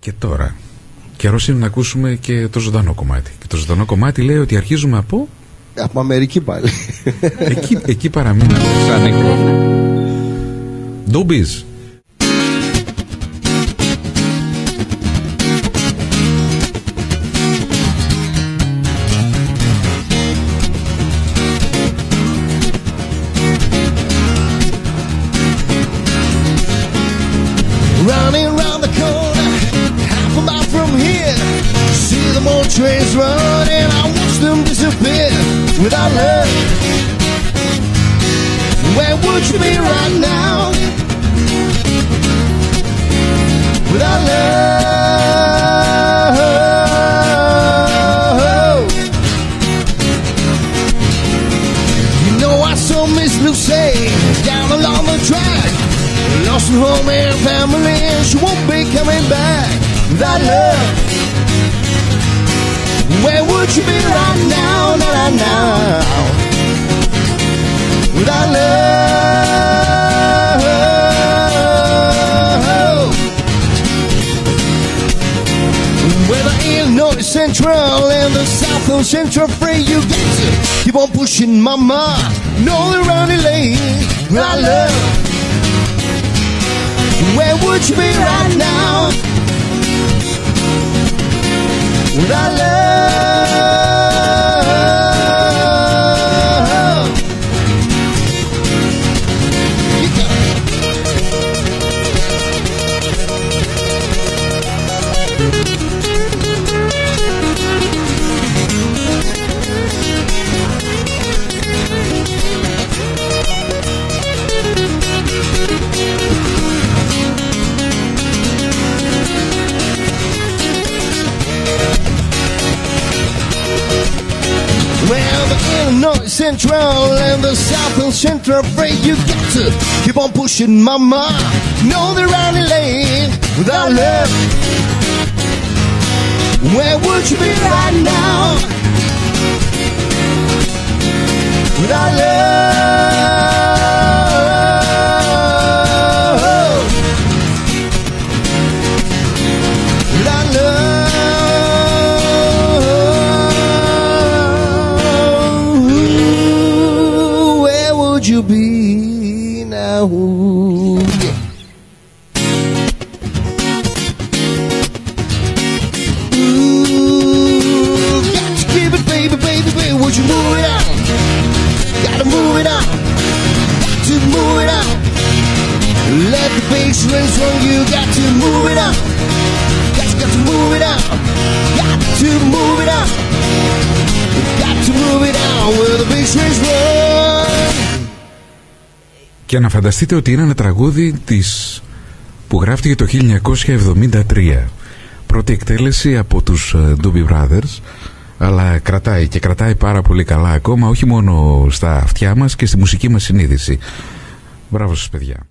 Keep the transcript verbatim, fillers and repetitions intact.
Και τώρα καιρός είναι να ακούσουμε και το ζωντανό κομμάτι. Και το ζωντανό κομμάτι λέει ότι αρχίζουμε από... Από Αμερική πάλι. Εκεί, εκεί παραμείναμε. Σαν Ντόμπις. Running round the corner, half a mile from here. See the more trains run and I watch them disappear. Without love, where would you be right now? Without love, you know I saw Miss Lucy down along the track. Lost her home and family, and she won't be coming back. Without love, where would you be right now? Now, now, now. Without love, whether Illinois Central and the South of Central Free, you got to keep on pushing, mama. No, they're running late. Without love, where would you be right now? Without love, you got well, the Illinois Central and the South and Central Free, you got to keep on pushing, mama. No, they're running late. Without love, where would you be right now? Without love, without love, where would you be now? Ooh, got to keep it, baby, baby, baby. Would you move it out? Gotta move it out. Got to move it out. Let the bass race on you. Got to move it out. Got to, got to move it out. Got to move it out. Got to move it out where the bass race run. Και να φανταστείτε ότι είναι ένα τραγούδι της... που γράφτηκε το χίλια εννιακόσια εβδομήντα τρία. Πρώτη εκτέλεση από τους Doobie Brothers, αλλά κρατάει και κρατάει πάρα πολύ καλά ακόμα, όχι μόνο στα αυτιά μας και στη μουσική μας συνείδηση. Μπράβο σας παιδιά.